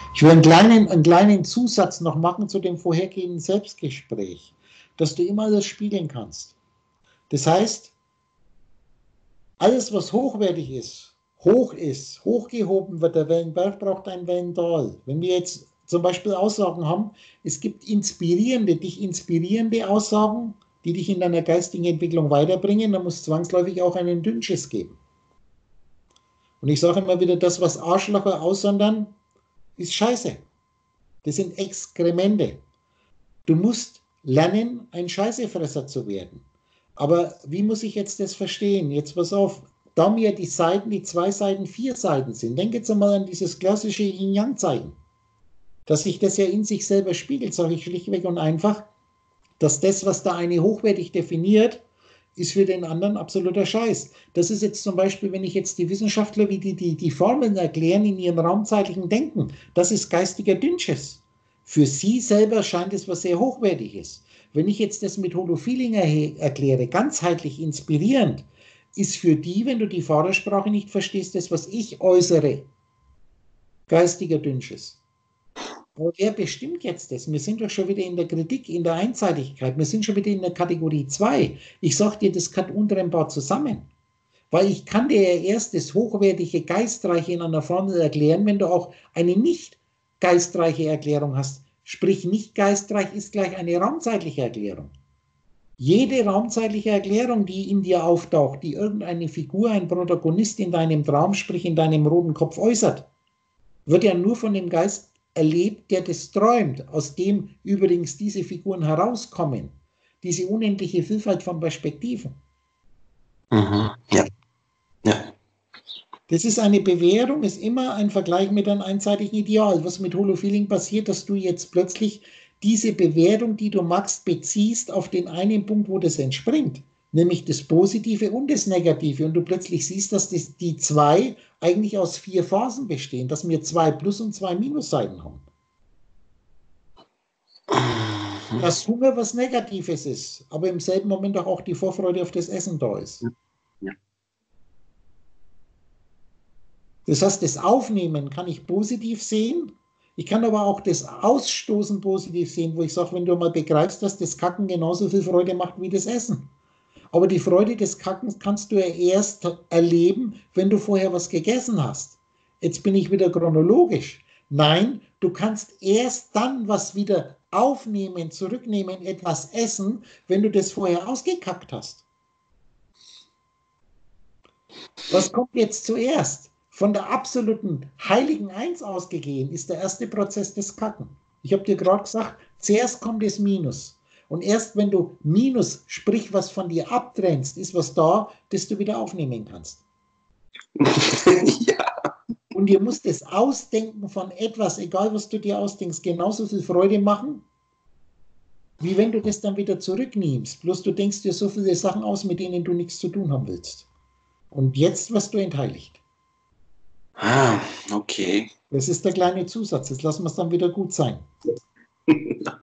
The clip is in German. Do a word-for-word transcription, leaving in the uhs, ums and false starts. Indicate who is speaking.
Speaker 1: Ich will einen kleinen, einen kleinen Zusatz noch machen zu dem vorhergehenden Selbstgespräch, dass du immer das spiegeln kannst. Das heißt, alles, was hochwertig ist, hoch ist, hochgehoben wird, der Wellenberg braucht ein Wellental. Wenn wir jetzt zum Beispiel Aussagen haben, es gibt inspirierende, dich inspirierende Aussagen, die dich in deiner geistigen Entwicklung weiterbringen, dann muss es zwangsläufig auch einen Dünnschiss geben. Und ich sage immer wieder, das, was Arschlöcher aussondern, ist Scheiße. Das sind Exkremente. Du musst lernen, ein Scheißefresser zu werden. Aber wie muss ich jetzt das verstehen? Jetzt pass auf, da mir die Seiten, die zwei Seiten, vier Seiten sind, denk jetzt einmal an dieses klassische Yin-Yang-Zeichen. Dass sich das ja in sich selber spiegelt, sage ich schlichtweg und einfach, dass das, was der eine hochwertig definiert, ist für den anderen absoluter Scheiß. Das ist jetzt zum Beispiel, wenn ich jetzt die Wissenschaftler, wie die die, die Formeln erklären in ihrem raumzeitlichen Denken, das ist geistiger Dünnschiss. Für sie selber scheint es was sehr Hochwertiges. Wenn ich jetzt das mit Holo-Feeling erkläre, ganzheitlich inspirierend, ist für die, wenn du die Fahrersprache nicht verstehst, das, was ich äußere, geistiger Dünnschiss. Aber wer bestimmt jetzt das? Wir sind doch schon wieder in der Kritik, in der Einseitigkeit. Wir sind schon wieder in der Kategorie zwei. Ich sage dir, das gehört untrennbar zusammen. Weil ich kann dir ja erst das hochwertige, geistreiche in einer Formel erklären, wenn du auch eine nicht geistreiche Erklärung hast. Sprich, nicht geistreich ist gleich eine raumzeitliche Erklärung. Jede raumzeitliche Erklärung, die in dir auftaucht, die irgendeine Figur, ein Protagonist in deinem Traum, sprich in deinem roten Kopf äußert, wird ja nur von dem Geist erlebt, der das träumt, aus dem übrigens diese Figuren herauskommen. Diese unendliche Vielfalt von Perspektiven.
Speaker 2: Mhm. Ja. Ja.
Speaker 1: Das ist eine Bewährung, ist immer ein Vergleich mit einem einseitigen Ideal. Was mit Holo-Feeling passiert, dass du jetzt plötzlich diese Bewertung, die du machst, beziehst auf den einen Punkt, wo das entspringt, nämlich das Positive und das Negative. Und du plötzlich siehst, dass das, die zwei eigentlich aus vier Phasen bestehen, dass wir zwei Plus- und zwei Minusseiten haben. Dass Hunger was Negatives ist, aber im selben Moment auch die Vorfreude auf das Essen da ist.
Speaker 2: Ja.
Speaker 1: Das heißt, das Aufnehmen kann ich positiv sehen. Ich kann aber auch das Ausstoßen positiv sehen, wo ich sage, wenn du mal begreifst, dass das Kacken genauso viel Freude macht wie das Essen. Aber die Freude des Kackens kannst du ja erst erleben, wenn du vorher was gegessen hast. Jetzt bin ich wieder chronologisch. Nein, du kannst erst dann was wieder aufnehmen, zurücknehmen, etwas essen, wenn du das vorher ausgekackt hast. Was kommt jetzt zuerst? Von der absoluten heiligen Eins ausgegeben ist der erste Prozess des Kacken. Ich habe dir gerade gesagt, zuerst kommt das Minus. Und erst wenn du Minus, sprich was von dir abtrennst, ist was da, das du wieder aufnehmen kannst.
Speaker 2: Ja.
Speaker 1: Und dir muss das Ausdenken von etwas, egal was du dir ausdenkst, genauso viel Freude machen, wie wenn du das dann wieder zurücknimmst. Bloß du denkst dir so viele Sachen aus, mit denen du nichts zu tun haben willst. Und jetzt wirst du entheiligt.
Speaker 2: Ah, okay.
Speaker 1: Das ist der kleine Zusatz. Jetzt lassen wir es dann wieder gut sein.